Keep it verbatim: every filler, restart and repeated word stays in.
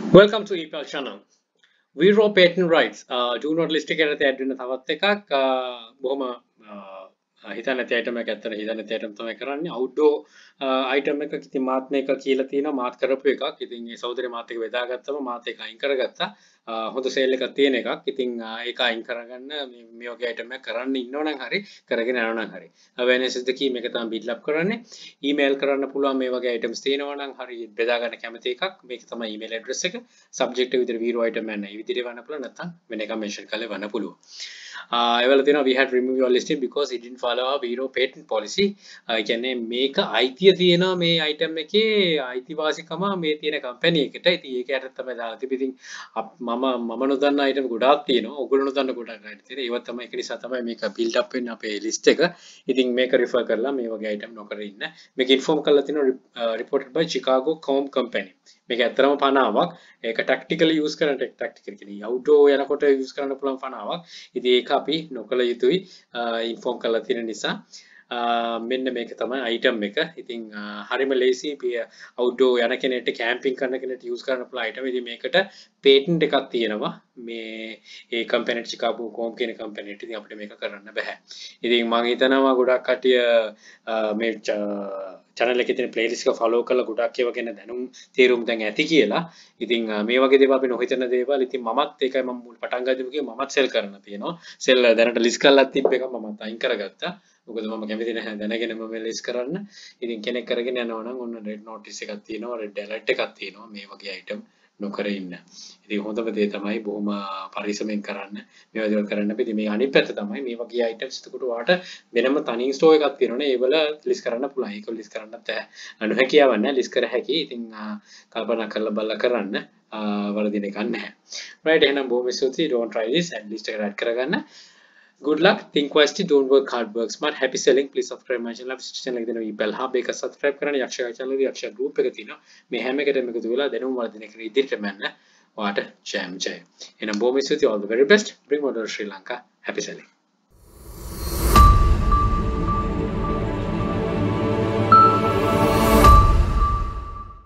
Welcome to E P L channel. We raw patent rights. Uh, do not list එක ඇරත add වෙන තවත් එකක් බොහොම හිතන්න නැති item එකක් ඇත්තට හිතන්න නැති item තමයි කරන්නේ outdoor item එකක් ඉතින් මාත් මේක කියලා තියෙනවා මාත් කරපු එකක්. ඉතින් මේ සහෝදරේ මාත් එක බෙදාගත්තම මාත් ඒක අයින් කරගත්තා. හොඳ සේල් එකක් තියෙන එකක්. ඉතින් ඒක අයින් කරගන්න මේ මේ වගේ item එකක් කරන්න ඉන්නවනම් හරි කරගෙන යනවනම් හරි. awareness is the key මේක තමයි build up කරන්නේ. email කරන්න පුළුවන් මේ වගේ items තියෙනවා නම් හරි බෙදා ගන්න කැමති එකක්. මේක තමයි email address එක. subject එක විතර zero item එක නෑ. ඒ විදිහට වන්න පුළුවන් නැත්නම් වෙන එකක් mention කරලා වන්න පුළුවන්. Uh, එවල තියෙනවා we had removed your listing because it didn't follow our zero patent policy. ඒ කියන්නේ මේක අයිතිය තියෙනවා මේ item එකේ අයිතිවාසිකම මේ තියෙන company එකට. ඉතින් ඒක යට තමයි දාලා තිබෙන්නේ. මම මම නොදන්න item ගොඩාක් තියෙනවා. ඔයගොල්ලෝ නොදන්න ගොඩාක් item තියෙනවා. ඒවත් තමයි ඒක නිසා තමයි මේක build up වෙන්නේ අපේ list එක. ඉතින් මේක refer කරලා මේ වගේ item නොකර ඉන්න. මේක inform කරලා තියෙනවා reported by Chicago Comb Company. මේක ඇත්තටම පනාවක්. ඒක tactically use කරන tactical කියන්නේ outdoor යනකොට use කරන්න පුළුවන් පනාවක්. ඉතින් ඒක අපි නොකල යුතුයි inform කරලා තියෙන නිසා. මෙන්න මේක තමයි item එක. ඉතින් හරිම ලේසි outdoor යන කෙනෙක්ට camping කරන කෙනෙක්ට use කරන්න පුළුවන් item. ඉතින් මේකට patent එකක් තියෙනවා. මේ ඒ company Chicago Comb කියන company එකට. ඉතින් අපිට මේක කරන්න බෑ. ඉතින් මම හිතනවා ගොඩක් කටිය මේ channel එකේ තියෙන playlist එක follow කරලා ගොඩක් ඒවා ගැන දැනුම් තේරුම් දැන් ඇති කියලා. ඉතින් මේ වගේ දේවල් අපි නොහිතන දේවල් ඉතින් මමත් ඒකයි මම මුල් පටන් ගත්තේ කිව්වේ මමත් sell කරන්න තියෙනවා. sell දැනට list කරලා තිබ්බ එක මමත් අයින් කරගත්තා. මොකද මම කැමති නැහැ දැනගෙන මම list කරන්න. ඉතින් කෙනෙක් කරගෙන යනවා නම් ඔන්න red notice එකක් තියෙනවා, red alert එකක් තියෙනවා මේ වගේ item නොකර ඉන්න. ඉතින් හොඳම දේ තමයි බොහොම පරිස්සමෙන් කරන්න. මේවා දේවල් කරන්න අපි. ඉතින් මේ අනිත් පැත්ත තමයි මේ වගේ items එතකොට ඔයාට වෙනම තනියෙන් store එකක් තියෙනවනේ. ඒවල list කරන්න පුළුවන්. ඒක list කරන්නත් නොහැකියාවක් නැහැ. list කර හැකි. ඉතින් කල්පනා කරලා බලලා කරන්න. වරදින එකක් නැහැ. right එහෙනම් බොහොම ස්තුතියි. don't try this and list එකට add කරගන්න. Good luck. Think wisely. Don't work hard. Work smart. Happy selling. Please subscribe my channel. channel එක දෙනවා E P L Hub එක subscribe කරන්න. යක්ෂයා channel එක යක්ෂයා group එක තියෙනවා. මේ හැම එකටම එකතු වෙලා දැනුම් වර්ධනය කර ඉදිරියට යන්න ඔයාට ජයම ජය. එහෙනම් බොහොම ස්තුතියි. All the very best. Bring order Sri Lanka. Happy selling.